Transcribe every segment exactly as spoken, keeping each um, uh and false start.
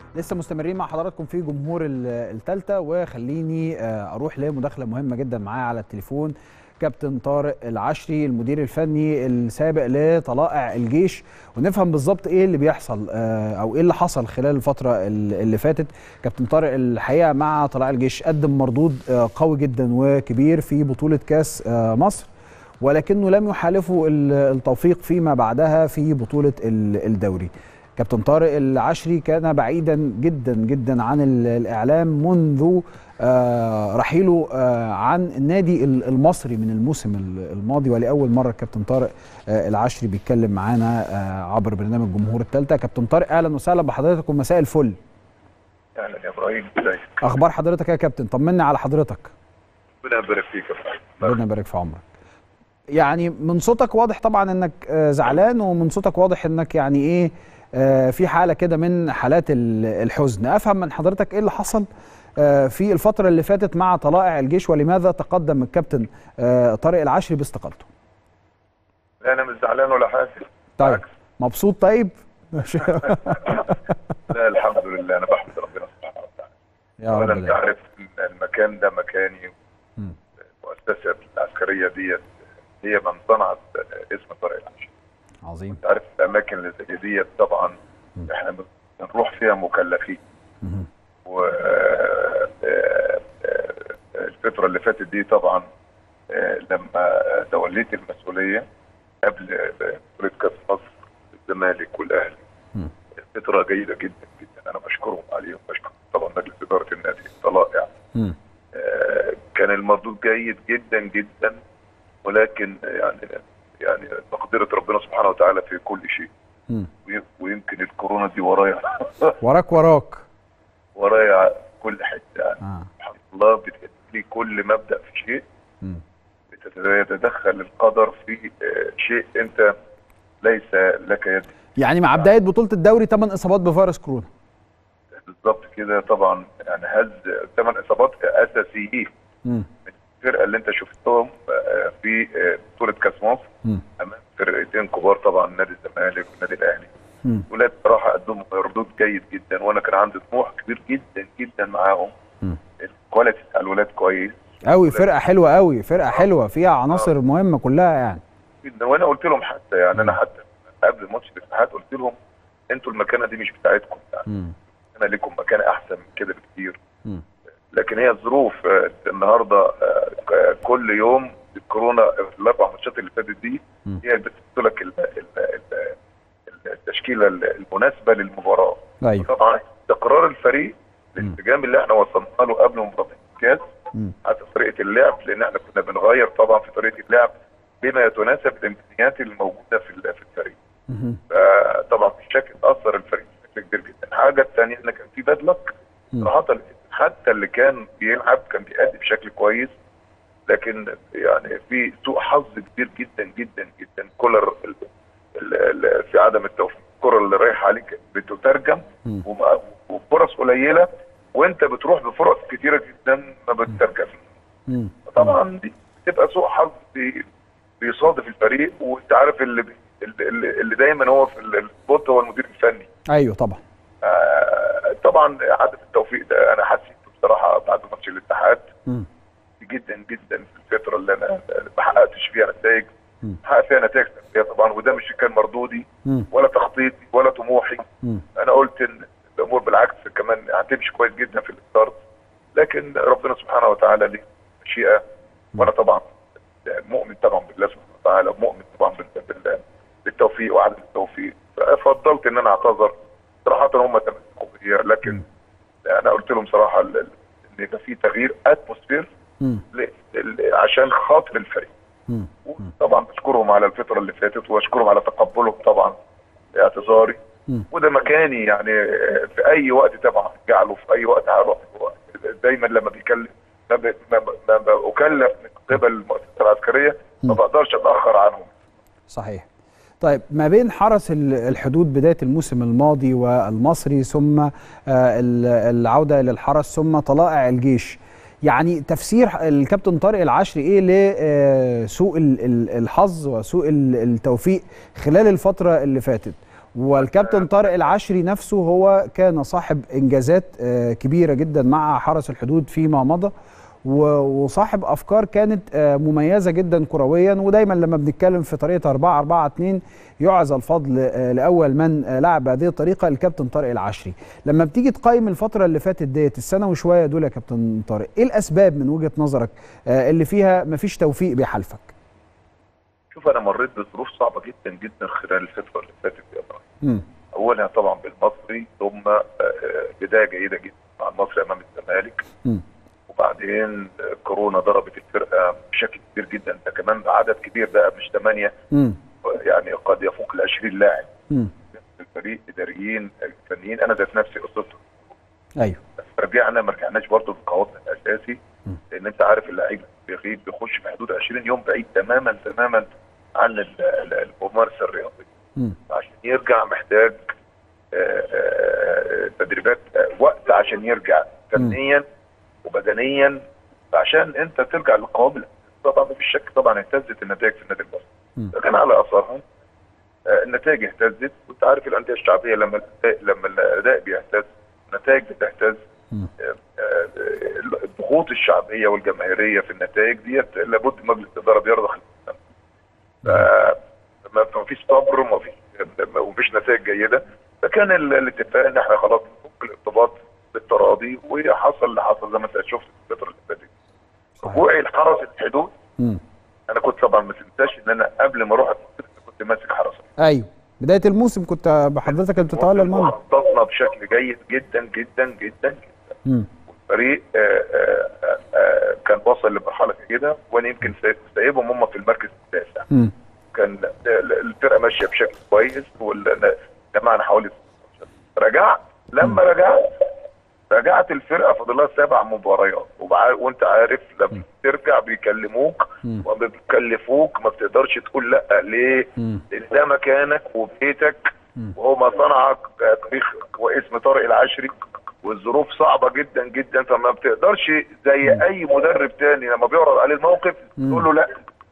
لسه مستمرين مع حضراتكم في جمهور التالتة، وخليني اروح لمداخله مهمه جدا معايا على التليفون كابتن طارق العشري المدير الفني السابق لطلائع الجيش، ونفهم بالظبط ايه اللي بيحصل او ايه اللي حصل خلال الفتره اللي فاتت. كابتن طارق الحقيقه مع طلائع الجيش قدم مردود قوي جدا وكبير في بطوله كاس مصر، ولكنه لم يحالفه التوفيق فيما بعدها في بطوله الدوري. كابتن طارق العشري كان بعيدا جدا جدا عن الإعلام منذ رحيله عن النادي المصري من الموسم الماضي، ولأول مرة كابتن طارق العشري بيتكلم معانا عبر برنامج جمهور التالتة. كابتن طارق أهلا وسهلا بحضرتك ومساء الفل. أهلا يا إبراهيم، ازيك؟ أخبار حضرتك يا كابتن؟ طمنا على حضرتك. ربنا يبارك فيك يا إبراهيم. ربنا يبارك في عمرك. يعني من صوتك واضح طبعا إنك زعلان، ومن صوتك واضح إنك يعني إيه في حالة كده من حالات الحزن. أفهم من حضرتك إيه اللي حصل في الفترة اللي فاتت مع طلائع الجيش، ولماذا تقدم الكابتن طارق العشري باستقالته؟ لا أنا مش زعلان ولا حاسس. طيب مبسوط؟ طيب لا الحمد لله، أنا بحمد ربنا سبحانه وتعالى. يا رب. أنت عارف المكان ده مكاني، المؤسسة العسكرية ديت هي من صنعت اسم طارق العشري. عظيم. انت عارف الاماكن اللي زي ديت طبعا م. احنا بنروح فيها مكلفين. و الفتره اللي فاتت دي طبعا لما توليت المسؤوليه قبل بطوله كاس مصر الزمالك والاهلي، فتره جيده جدا جدا، انا بشكرهم عليهم، بشكر طبعا مجلس اداره النادي طلائع. كان المردود جيد جدا جدا، ولكن يعني يعني مقدرة ربنا سبحانه وتعالى في كل شيء. م. ويمكن الكورونا دي ورايا وراك وراك ورايا كل حته يعني. آه. سبحان الله بتأتي لي كل مبدأ في شيء، بتتدخل القدر في شيء انت ليس لك يد. يعني مع بدايه بطوله الدوري ثمان اصابات بفيروس كورونا. بالظبط كده طبعا، يعني هز ثمان اصابات اساسيين من الفرقه اللي انت شفتهم في بطوله كاس مصر امام فرقتين كبار طبعا، نادي الزمالك والنادي الاهلي. ولاد بصراحه قدموا مردود جيد جدا، وانا كان عندي طموح كبير جدا جدا معاهم. الكواليتي بتاع الولاد كويس قوي، فرقه حلوه قوي، فرقه حلوه فيها عناصر آه. مهمه كلها يعني. وانا قلت لهم حتى يعني م. انا حتى قبل ماتش الاتحاد قلت لهم انتوا المكانه دي مش بتاعتكم يعني، انا لكم مكانه احسن من كده بكتير. م. لكن هي الظروف النهارده كل يوم الكورونا، الاربع ماتشات اللي فاتت دي هي اللي بتحط لك التشكيله المناسبه للمباراه. أيوة. طبعا استقرار الفريق، الانسجام اللي احنا وصلنا له قبل مباراه الكاس، حتى طريقه اللعب، لان احنا كنا بنغير طبعا في طريقه اللعب بما يتناسب الامكانيات اللي موجوده في في الفريق. فطبعا بالشكل اثر الفريق بشكل كبير جدا. الحاجه الثانيه ان كان في باد لك صراحه، حتى اللي كان بيلعب كان بيأدي بشكل كويس، لكن يعني في سوء حظ كبير جدا جدا جدا. كولر في عدم التوفيق، الكره اللي رايحه عليك بتترجم وفرص قليله، وانت بتروح بفرص كثيره جدا ما بتترجمش. طبعا دي بتبقى سوء حظ بيصادف الفريق، وانت عارف اللي اللي, اللي دايما هو في السبوت هو المدير الفني. ايوه طبعا. آه طبعا عدم التوفيق ده انا حسيته بصراحه بعد ماتش الاتحاد جدا جدا في الفتره اللي انا ما حققتش فيها نتائج، حققت فيها نتائج طبعا، وده مش كان مردودي ولا تخطيطي ولا طموحي. انا قلت ان الامور بالعكس كمان هتمشي كويس جدا في الستارت، لكن ربنا سبحانه وتعالى ليه مشيئه، وانا طبعا مؤمن طبعا بالله سبحانه وتعالى، ومؤمن طبعا بالتوفيق وعدم التوفيق. ففضلت ان انا اعتذر صراحه. هم تمسكوا بيا، لكن انا قلت لهم صراحه ان يبقى في تغيير اتموسفير عشان خاطر الفريق. طبعا بشكرهم على الفتره اللي فاتت، واشكرهم على تقبلهم طبعا اعتذاري، وده مكاني يعني في اي وقت طبعا جعله في اي وقت هروح. دايما لما بيكلم ما بكلف من قبل المؤسسه العسكريه ما بقدرش اتاخر عنهم. صحيح. طيب ما بين حرس الحدود بدايه الموسم الماضي والمصري، ثم العوده للحرس، ثم طلائع الجيش، يعني تفسير الكابتن طارق العشري ايه لسوء الحظ وسوء التوفيق خلال الفتره اللي فاتت؟ والكابتن طارق العشري نفسه هو كان صاحب انجازات كبيره جدا مع حرس الحدود فيما مضى، وصاحب افكار كانت مميزه جدا كرويا. ودايما لما بنتكلم في طريقه أربعة أربعة اتنين يعزى الفضل لاول من لعب بهذه الطريقه الكابتن طارق العشري. لما بتيجي تقيم الفتره اللي فاتت ديت السنه وشويه دول يا كابتن طارق، ايه الاسباب من وجهه نظرك اللي فيها مفيش توفيق بيحالفك؟ شوف، انا مريت بظروف صعبه جدا جدا خلال الفتره اللي فاتت يا ابراهيم. اولها طبعا بالمصري، ثم بدايه جيده جدا مع المصري امام الزمالك، وبعدين كورونا ضربت الفرقه بشكل كبير جدا، ده كمان عدد كبير بقى مش ثمانيه، يعني قد يفوق ال عشرين لاعب الفريق، اداريين فنيين، انا ذات نفسي قصتهم. ايوه رجعنا ما رجعناش برضه لقواعدنا الاساسي، لان انت عارف اللعيب بيغيب بيخش في حدود عشرين يوم بعيد تماما تماما عن الممارسه الرياضيه. عشان يرجع محتاج تدريبات، وقت عشان يرجع فنيا وبدنيا، عشان انت ترجع للقوام. طبعا مفيش شك طبعا اهتزت النتائج في النادي المصري، لكن على اثرها النتائج اهتزت. وانت عارف الانديه الشعبيه لما لما الاداء بيهتز النتائج بتهتز. الضغوط الشعبيه والجماهيريه في النتائج ديت لابد مجلس الاداره بيرضخ. ما فيش صبر وما فيش ومفيش نتائج جيده، فكان الاتفاق ان احنا خلاص نفك الارتباط بالتراضي، وحصل اللي حصل زي ما انت شفت في الفتره اللي فاتت. رجوعي لحرس الحدود، انا كنت طبعا ما تنساش ان انا قبل ما اروح كنت ماسك حرس. ايوه بدايه الموسم كنت بحضرتك اللي بتتولى المهمه. خططنا بشكل جيد جدا جدا جدا جدا. والفريق آآ آآ كان وصل لمرحله كده، وانا يمكن سايبهم هم في المركز التاسع. كان الفرقه ماشيه بشكل كويس، وجمعنا حوالي رجعت. لما رجعت رجعت الفرقه فاضل لها سبع مباريات، وانت عارف لما ترجع بيكلموك وبيكلفوك، ما بتقدرش تقول لا. ليه؟ لان ده مكانك وبيتك، وهو ما صنعك تاريخ واسم طارق العشري، والظروف صعبه جدا جدا، فما بتقدرش زي اي مدرب تاني لما بيعرض عليه الموقف تقول له لا.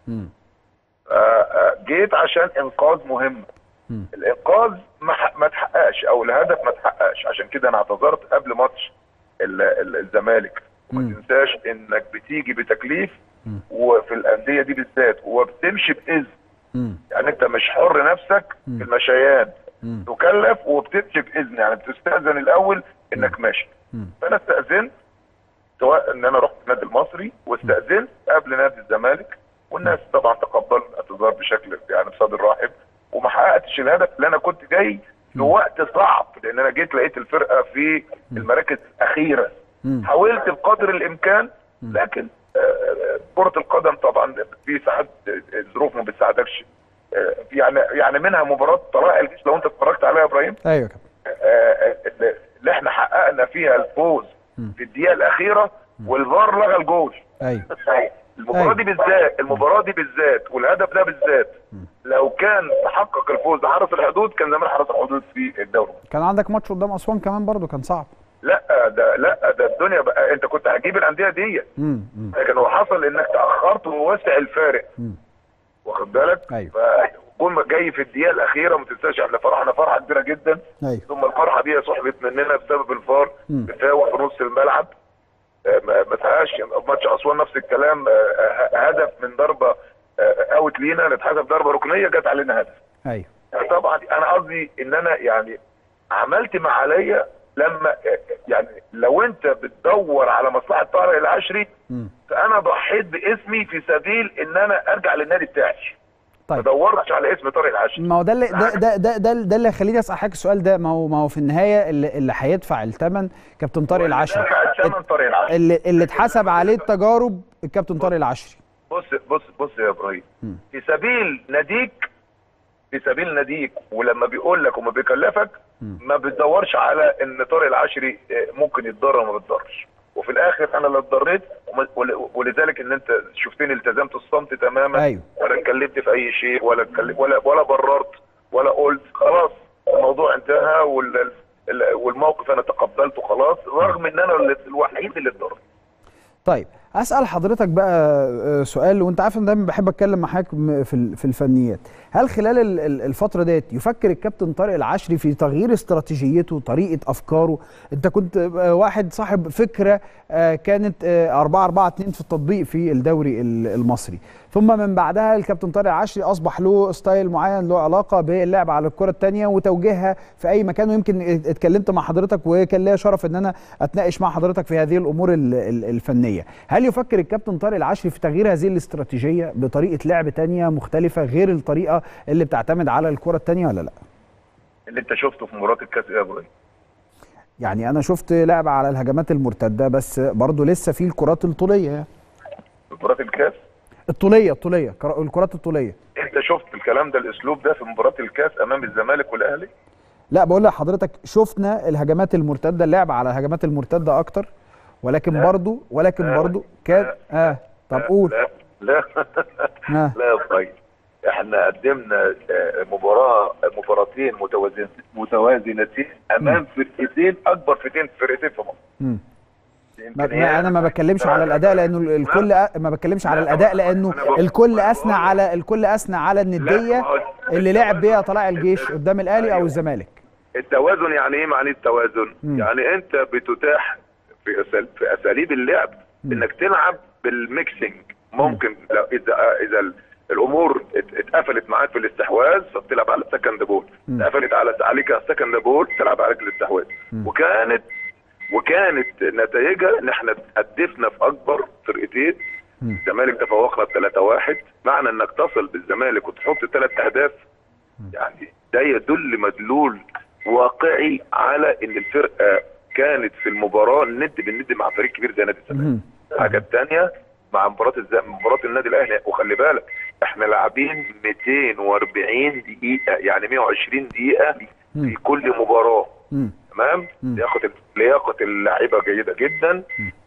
جيت عشان انقاذ مهم. الانقاذ ما ما تحققش، او الهدف ما تحققش، عشان كده انا اعتذرت قبل ماتش الزمالك. وما تنساش انك بتيجي بتكليف، وفي الانديه دي بالذات وبتمشي باذن. يعني انت مش حر نفسك في المشيان، تكلف وبتمشي باذن، يعني بتستاذن الاول انك ماشي. فانا استاذنت، سواء ان انا رحت النادي المصري واستاذنت قبل نادي الزمالك، والناس طبعا تقبلوا الاعتذار بشكل يعني بصدر رحب، وما حققتش الهدف اللي انا كنت جاي في وقت صعب، لان انا جيت لقيت الفرقه في المراكز الاخيره. حاولت بقدر الامكان، لكن كره القدم طبعا في ساعات الظروف ما بتساعدكش. يعني يعني منها مباراه طلائع الجيش لو انت اتفرجت عليها يا ابراهيم. ايوه اللي احنا حققنا فيها الفوز في الدقيقه الاخيره، والفار لغى الجول. ايوه المباراه دي بالذات المباراه دي بالذات والهدف ده بالذات، لو كان تحقق الفوز بحرس الحدود كان زمان حرس الحدود في الدوري. كان عندك ماتش قدام اسوان كمان برضو كان صعب. لا ده لا ده الدنيا بقى، انت كنت هتجيب الانديه دي، لكن هو حصل انك تاخرت ووسع الفارق، واخد بالك؟ ايوه. فكون جاي في الدقيقه الاخيره، ما تنساش احنا فرحنا فرحه كبيره جدا. ايوه. ثم الفرحه دي صحبت مننا بسبب الفار بتاوح في نص الملعب. ما تحققش ماتش اسوان نفس الكلام، هدف من ضربه اوت لينا اللي اتحسب ضربه ركنيه جت علينا هدف. ايوه. طبعا انا قصدي ان انا يعني عملت ما عليا. لما يعني لو انت بتدور على مصلحه طارق العشري، فانا ضحيت باسمي في سبيل ان انا ارجع للنادي بتاعي. طيب. ما دورتش على اسم طارق العشري. ما هو ده اللي ده ده ده ده, ده اللي يخليني اسال حضرتك السؤال ده. ما هو ما هو في النهايه اللي, اللي هيدفع الثمن كابتن طارق العشري. الثمن طارق العشري. اللي اللي اتحسب عليه التجارب الكابتن طارق العشري. بص بص بص يا ابراهيم، في سبيل ناديك في سبيل ناديك ولما بيقول لك وما بيكلفك، ما بتدورش على ان طارق العشري ممكن يتضرر وما بيتضرش. وفي الاخر انا اللي اتضريت، ولذلك ان انت شفتني التزمت الصمت تماما. أيوه. ولا اتكلمت في اي شيء، ولا اتكلمت ولا ولا بررت ولا قلت. خلاص الموضوع انتهى، والموقف انا تقبلته خلاص، رغم ان انا الوحيد اللي اتضرر. طيب اسال حضرتك بقى سؤال، وانت عارف ان دايما بحب اتكلم مع حضرتك في في الفنيات. هل خلال الفتره ديت يفكر الكابتن طارق العشري في تغيير استراتيجيته، طريقه افكاره؟ انت كنت واحد صاحب فكره كانت أربعة أربعة اتنين في التطبيق في الدوري المصري، ثم من بعدها الكابتن طارق العشري اصبح له ستايل معين له علاقه باللعب على الكره الثانيه وتوجيهها في اي مكان. ويمكن اتكلمت مع حضرتك وكان ليا شرف ان انا اتناقش مع حضرتك في هذه الامور الفنيه. هل يفكر الكابتن طارق العشري في تغيير هذه الاستراتيجيه بطريقه لعب ثانيه مختلفه غير الطريقه اللي بتعتمد على الكره الثانيه ولا لا؟ اللي انت شفته في مباراه الكاس ايه يا ابراهيم؟ يعني انا شفت لعب على الهجمات المرتده، بس برضه لسه في الكرات الطوليه. يعني مباراه الكاس الطوليه الطوليه الكرات الطوليه، انت شفت الكلام ده الاسلوب ده في مباراه الكاس امام الزمالك والاهلي؟ لا، بقول لحضرتك شفنا الهجمات المرتده، اللعب على الهجمات المرتده اكتر، ولكن لا. برضو ولكن لا. برضو كان لا. اه طب قول. لا لا لا, لا يا طيب، احنا قدمنا مباراه مباراتين متوازنتين متوازنتين امام فرقتين اكبر فرقتين فرقتين في مصر. ما انا ما بتكلمش على الاداء لانه الكل ما بتكلمش على الاداء لانه الكل اثنى على الكل اثنى على النديه اللي لعب بيها طلائع الجيش قدام الاهلي او الزمالك. التوازن يعني ايه؟ معنى التوازن م. يعني انت بتتاح في أسل... في اساليب اللعب م. انك تلعب بالميكسنج. ممكن لو اذا اذا الامور اتقفلت معاك في الاستحواذ فبتلعب على السكند بول، اتقفلت على عليك السكند بول تلعب عليك الاستحواذ. وكانت وكانت نتائجها ان احنا هدفنا في اكبر فرقتين. الزمالك تفوقنا ب ثلاثة واحد، معنى انك تصل بالزمالك وتحط ثلاث اهداف يعني ده يدل مدلول واقعي على ان الفرقه كانت في المباراه ند بالند مع فريق كبير زي نادي الزمالك. الحاجه الثانيه مع مباراه مباراه النادي الاهلي، وخلي بالك احنا لاعبين مئتين وأربعين دقيقه يعني مئة وعشرين دقيقه في كل مباراه. تمام؟ لياقه لياقه اللعيبه جيده جدا،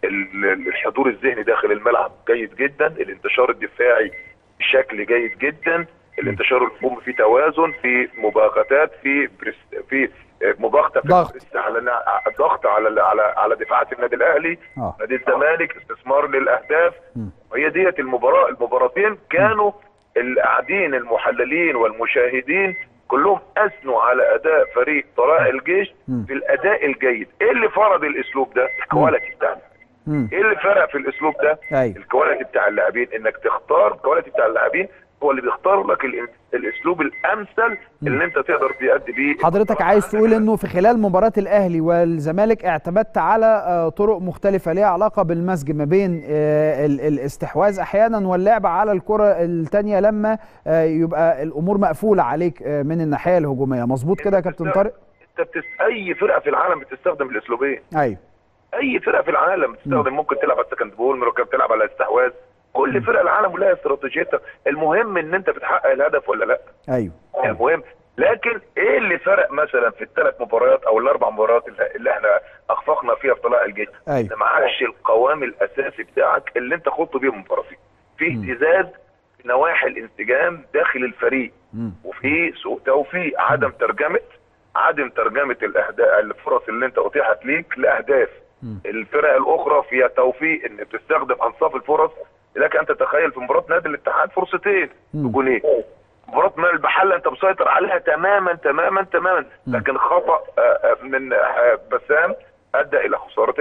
الحضور الذهني داخل الملعب جيد جدا، الانتشار الدفاعي بشكل جيد جدا، الانتشار الهجومي في توازن، في مباغتات، في في مباغته ضغط على ضغط على على على دفاعات النادي الاهلي، آه. نادي الزمالك استثمار للاهداف. وهي ديت المباراه المباراتين كانوا القاعدين المحللين والمشاهدين كلهم اثنوا على اداء فريق طلائع الجيش في الاداء الجيد. ايه اللي فرض الاسلوب ده؟ الكواليتي بتاعنا. ايه اللي فرق في الاسلوب ده؟ أي. الكواليتي بتاع اللاعبين، انك تختار الكواليتي بتاع اللاعبين هو اللي بيختار لك الاسلوب الامثل اللي انت تقدر تأدي بيه. حضرتك عايز تقول انه في خلال مباراه الاهلي والزمالك اعتمدت على طرق مختلفه ليها علاقه بالمزج ما بين الاستحواذ احيانا واللعب على الكره الثانيه لما يبقى الامور مقفوله عليك من الناحيه الهجوميه. مظبوط كده يا كابتن طارق؟ انت بتس... اي فرقه في العالم بتستخدم الاسلوبين. ايوه اي فرقه في العالم بتستخدم، ممكن تلعب على السكند بول، ممكن تلعب على الاستحواذ. كل فرق العالم لها استراتيجيتها، المهم ان انت بتحقق الهدف ولا لا. ايوه المهم. لكن ايه اللي فرق مثلا في الثلاث مباريات او الاربع مباريات اللي احنا اخفقنا فيها في طلائع الجيش؟ ايوه معكش القوام الاساسي بتاعك اللي انت خضت بيه المباراتين. في اهتزاز في نواحي الانسجام داخل الفريق، م. وفي سوء توفيق، عدم ترجمه عدم ترجمه الاهداف الفرص اللي انت اتيحت ليك لاهداف. م. الفرق الاخرى فيها توفيق ان بتستخدم انصاف الفرص. لكن انت تخيل في مباراه نادي الاتحاد فرصتين بجونين، مباراه مال البحله انت مسيطر عليها تماما تماما تماما، لكن خطا من بسام ادى الى خساره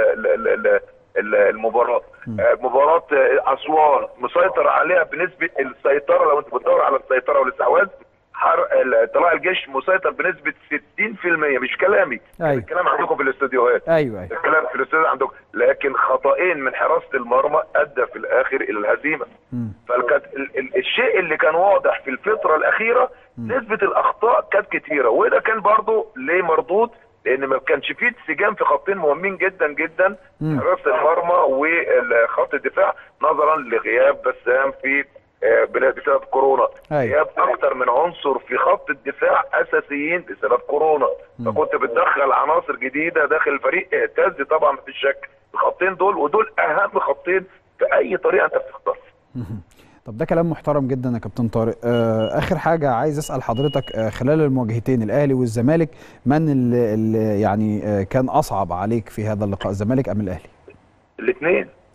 المباراه. مباراه اسوان مسيطر عليها بنسبه السيطره، لو انت بتدور على السيطره والاستحواذ طلائع الجيش مسيطر بنسبه ستين في المية. مش كلامي، أيوة. الكلام عندكم في الاستوديوهات. ايوه ايوه الكلام في الاستوديو عندكم، لكن خطأين من حراسه المرمى ادى في الاخر الى الهزيمه. فكانت الشيء اللي كان واضح في الفتره الاخيره م. نسبه الاخطاء كانت كتيره، وده كان برضه ليه مردود، لان ما كانش فيه انسجام في خطين مهمين جدا جدا، حراسه المرمى وخط الدفاع، نظرا لغياب بسام في بسبب كورونا. غياب اكتر من عنصر في خط الدفاع اساسيين بسبب كورونا. م. فكنت بتدخل عناصر جديده داخل الفريق، اهتز طبعا مفيش شك الخطين دول، ودول اهم خطين في اي طريقه انت بتختارها. طب ده كلام محترم جدا يا كابتن طارق. آه اخر حاجه عايز اسال حضرتك، آه خلال المواجهتين الاهلي والزمالك من اللي, اللي يعني آه كان اصعب عليك في هذا اللقاء، الزمالك ام الاهلي؟ الاثنين.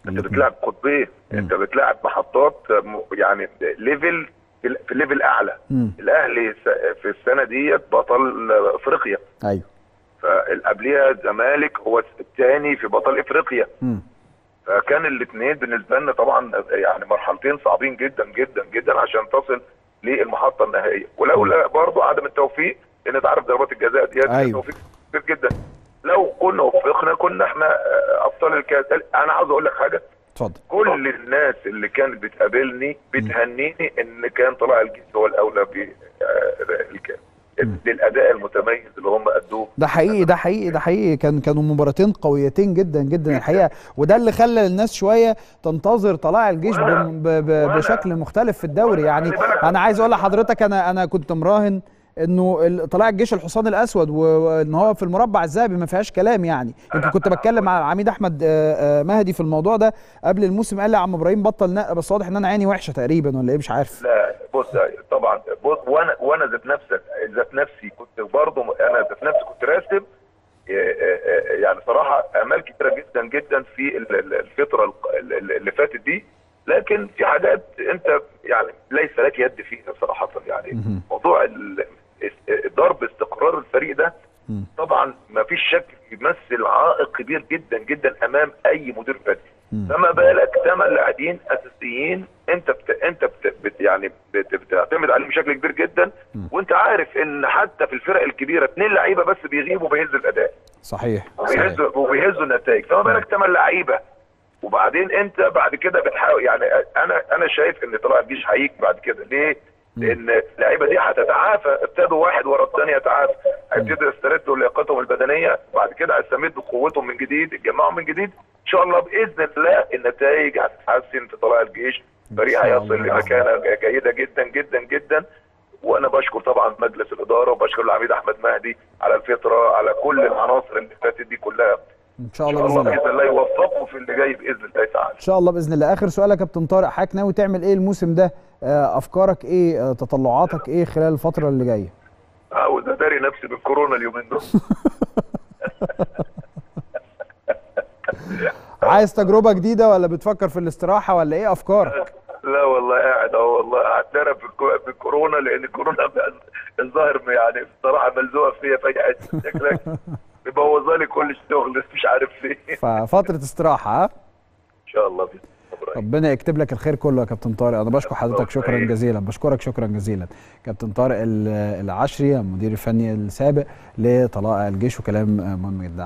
انت بتلعب قطبين، انت بتلعب محطات يعني ليفل في ليفل اعلى. مم. الاهلي في السنه ديت بطل افريقيا. ايوه. فقبليها الزمالك هو الثاني في بطل افريقيا. مم. فكان الاثنين بالنسبه لنا طبعا يعني مرحلتين صعبين جدا جدا جدا عشان تصل للمحطه النهائيه، ولولا برضه عدم التوفيق، لان انت عارف ضربات الجزاء ديت أيوة. توفيق كبير جدا. لو كنا وفقنا كنا احنا ابطال الكاس. انا عاوز اقول لك حاجه، اتفضل. كل الناس اللي كانت بتقابلني بتهنيني ان كان طلائع الجيش هو الاولى بالكاس للاداء المتميز اللي هم ادوه. ده حقيقي ده حقيقي ده حقيقي كان كانوا مباراتين قويتين جدا جدا الحقيقه، وده اللي خلى الناس شويه تنتظر طلائع الجيش ب ب بشكل مختلف في الدوري. يعني انا عايز اقول لحضرتك، انا انا كنت مراهن انه طلائع الجيش الحصان الاسود، وان هو في المربع الذهبي ما فيهاش كلام. يعني يمكن كنت بتكلم مع العميد احمد مهدي في الموضوع ده قبل الموسم، قال لي يا عم ابراهيم بطل نق، بس واضح ان انا عيني وحشه تقريبا ولا ايه مش عارف. لا بص طبعا بص، وانا وانا ذات نفسك ذات نفسي كنت برضه انا ذات نفسي كنت راسم يعني صراحه امال كتيره جدا جدا في الفتره اللي فاتت دي، لكن في حاجات انت يعني ليس لك يد فيها صراحه. يعني موضوع ضرب استقرار الفريق ده طبعا ما فيش شك يمثل عائق كبير جدا جدا امام اي مدير فني. فما بالك ثمان لاعبين اساسيين انت بت... انت بت... بت... يعني بت... بتعتمد عليهم بشكل كبير جدا، وانت عارف ان حتى في الفرق الكبيره اثنين لعيبه بس بيغيبوا بيهزوا الاداء. صحيح. وبيهزوا وبيهزوا النتائج، فما بالك ثمان لعيبه. وبعدين انت بعد كده بتحاول يعني انا انا شايف ان طلائع الجيش هيجي بعد كده. ليه؟ لان اللعيبه دي هتتعافى، ابتدوا واحد ورا الثاني يتعافى، هيبتدوا يستردوا لياقتهم البدنيه، بعد كده هيستمدوا قوتهم من جديد، يتجمعوا من جديد ان شاء الله باذن الله. النتائج هتتحسن في طلائع الجيش، فريق هيصل لمكانه جيده جدا جدا جدا. وانا بشكر طبعا مجلس الاداره وبشكر العميد احمد مهدي على الفتره، على كل العناصر اللي فاتت دي كلها. ان شاء الله باذن الله باذن الله يوفقه في اللي جاي باذن الله تعالى. ان شاء الله باذن الله. اخر سؤال يا كابتن طارق، حضرتك ناوي تعمل ايه الموسم ده؟ افكارك ايه؟ تطلعاتك ايه خلال الفتره اللي جايه؟ عاوز اداري نفسي بالكورونا اليومين دول. عايز تجربه جديده ولا بتفكر في الاستراحه ولا ايه افكارك؟ لا والله قاعد اهو، والله قاعد اتدرب في الكورونا، لان الكورونا الظاهر يعني بصراحه ملزوقه فيا في اي حته، شكلك مبوظه لي كل الشغل مش عارف ليه. ففتره استراحه. ها؟ ان شاء الله باذن الله. ربنا يكتب لك الخير كله يا كابتن طارق. انا بشكر حضرتك شكرا جزيلا، بشكرك شكرا جزيلا. كابتن طارق العشري المدير الفني السابق لطلائع الجيش، وكلام مهم جدا.